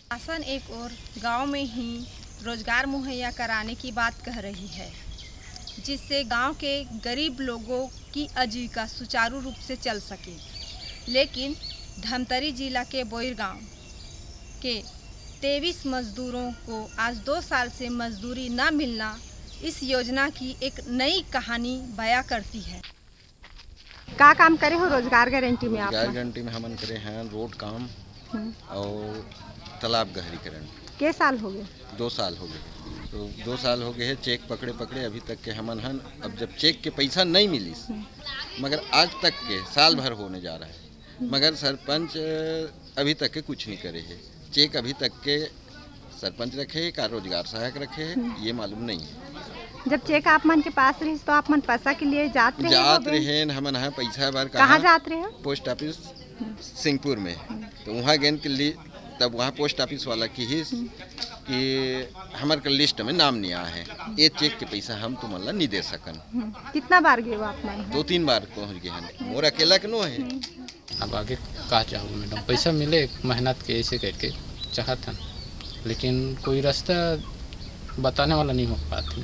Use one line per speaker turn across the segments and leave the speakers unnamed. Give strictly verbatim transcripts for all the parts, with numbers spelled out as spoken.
शासन एक और गांव में ही रोजगार मुहैया कराने की बात कह रही है, जिससे गांव के गरीब लोगों की आजीविका सुचारू रूप से चल सके। लेकिन धमतरी जिला के बोईर गांव के तेईस मजदूरों को आज दो साल से मजदूरी न मिलना इस योजना की एक नई कहानी बयां करती है। क्या काम करे हो रोजगार गारंटी में? आप
रोजगार गारंटी में हमन करे हैं रोड काम और तालाब गहरीकरण।
के साल हो गए?
दो साल हो गए। तो दो साल हो गए है चेक पकड़े पकड़े अभी तक के हमन हन। अब जब चेक के पैसा नहीं मिली मगर आज तक के साल भर होने जा रहा है, मगर सरपंच अभी तक के कुछ नहीं करे है। चेक अभी तक के सरपंच रखे का रोजगार सहायक रखे है, ये मालूम नहीं है।
जब चेक आप मन के पास रही तो आप मन पैसा के लिए जात रहे
जात रहे हमन है पैसा बार
कहाँ जात रहे?
पोस्ट ऑफिस सिंहपुर में। तो वहाँ गेंद के लिए तब वहाँ पोस्ट ऑफिस वाला की ही कि हमारे लिस्ट में नाम नहीं आया है, ये चेक के पैसा हम तुम्हारा नहीं दे सकन।
कितना बार गए आप मन?
दो तीन बार पहुँच गए हैं, मोर अकेला के नो है।
अब आगे कहा चाहूँ मैडम, पैसा मिले मेहनत के ऐसे करके चाहत हन, लेकिन कोई रास्ता बताने वाला नहीं हो पाती।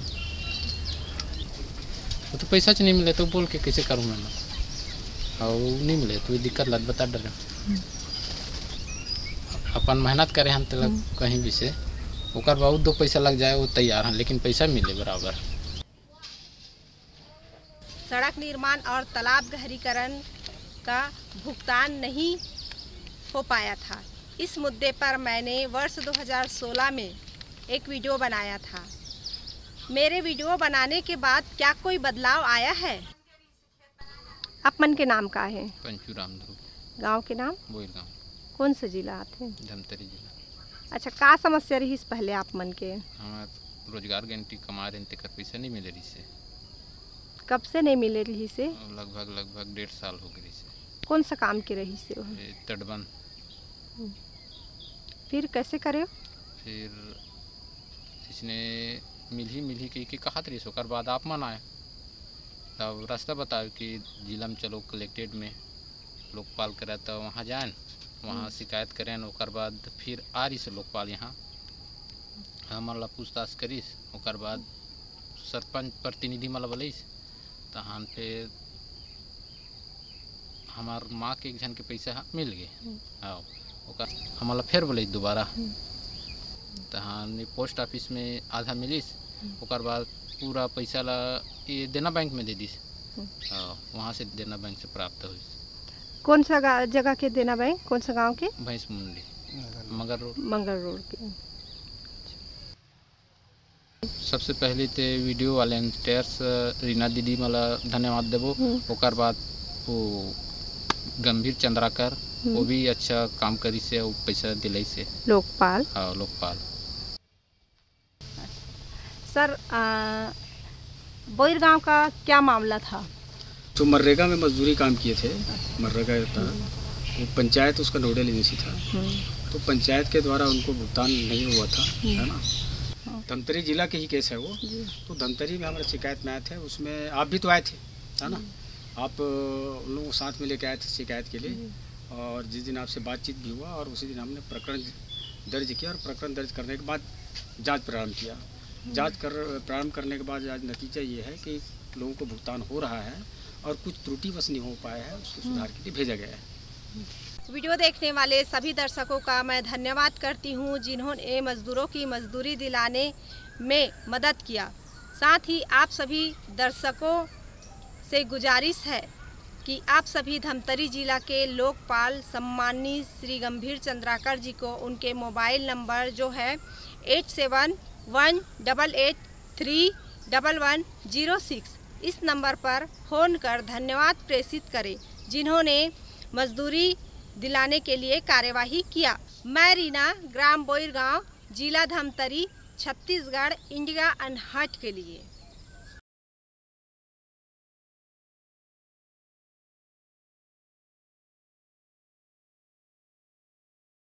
तो पैसा नहीं मिले तो बोल के कैसे करूँ मैं, और नहीं मिले तो दिक्कत लग बता डर अपन मेहनत करे हम तो कहीं भी से ओकर बहुत दो पैसा लग जाए वो तैयार हैं, लेकिन पैसा मिले बराबर।
सड़क निर्माण और तालाब गहरीकरण का भुगतान नहीं हो पाया था। इस मुद्दे पर मैंने वर्ष दो हज़ार सोलह में एक वीडियो बनाया था। मेरे वीडियो बनाने के बाद क्या कोई बदलाव आया है? अपन के नाम का है?
पंचू राम ध्रुव।
गांव के नाम?
बोईर गांव।
कौन सा जिला आते हैं?
धमतरी जिला। अच्छा,
का समस्या रही इस पहले आप मन के?
हमार रोजगार गारंटी कमा रहे थे, कर पैसा नहीं मिले रही से।
कब से नहीं मिले रही से?
लगभग लगभग डेढ़ साल हो गई से।
कौन सा काम के रही से?
तटबंध।
फिर कैसे करे?
फिर इसने मिली मिली की, की कहा तरी सोकर बाद आप मन आए तब रास्ता बताओ कि जिला में चलो कलेक्टेड में लोकपाल करे तो वहाँ जाए, वहाँ शिकायत करें। ओकर बाद फिर आ रही से लोकपाल यहाँ हमारा पूछताछ करीस। ओकर बाद सरपंच प्रतिनिधि मतलब बोलिस तहन फिर हमार माँ के एक जन के पैसा मिल गए। हाँ, ओकर हमारा फिर बोले दोबारा तहन पोस्ट ऑफिस में आधा मिलिस। ओकर बाद पूरा पैसा ला ये देना बैंक में दे दिस। वहाँ से देना बैंक से प्राप्त हुई।
कौन सा जगह के देना बैंक? कौन सा गांव के?
भैंस मुंडी मगर रोड। मगर रोड के। सबसे पहले तो वीडियो वाले रीना दीदी मला धन्यवाद देवो। ओकर बाद वो गंभीर चंद्राकर वो भी अच्छा काम करी से वो पैसा दिलाई से।
लोकपाल?
हाँ, लोकपाल।
सर, बोईर गांव का क्या मामला था?
तो मनरेगा में मजदूरी काम किए थे। मनरेगा था वो पंचायत उसका नोडल एजेंसी था, तो पंचायत के द्वारा उनको भुगतान नहीं हुआ था, है ना। धमतरी जिला के ही केस है वो। तो धमतरी में हमारे शिकायत में आए थे, उसमें आप भी तो आए थे, है ना। आप उन लोगों को साथ में लेके आए थे शिकायत के लिए, और जिस दिन आपसे बातचीत भी हुआ और उसी दिन हमने प्रकरण दर्ज किया और प्रकरण दर्ज करने के बाद जांच प्रारंभ किया। जांच कर प्रारंभ करने के बाद आज नतीजा ये है कि लोगों को भुगतान हो रहा है और कुछ त्रुटिवश नहीं हो पाया है, उसको सुधार के लिए भेजा गया है।
वीडियो देखने वाले सभी दर्शकों का मैं धन्यवाद करती हूँ, जिन्होंने मजदूरों की मजदूरी दिलाने में मदद किया। साथ ही आप सभी दर्शकों से गुजारिश है कि आप सभी धमतरी जिला के लोकपाल सम्मानीय श्री गंभीर चंद्राकर जी को उनके मोबाइल नंबर जो है eight seven one double eight three double one zero six इस नंबर पर फ़ोन कर धन्यवाद प्रेषित करें, जिन्होंने मजदूरी दिलाने के लिए कार्यवाही किया। मैं रीना, ग्राम बोईर गांव, जिला धमतरी, छत्तीसगढ़, इंडिया अनहट के लिए।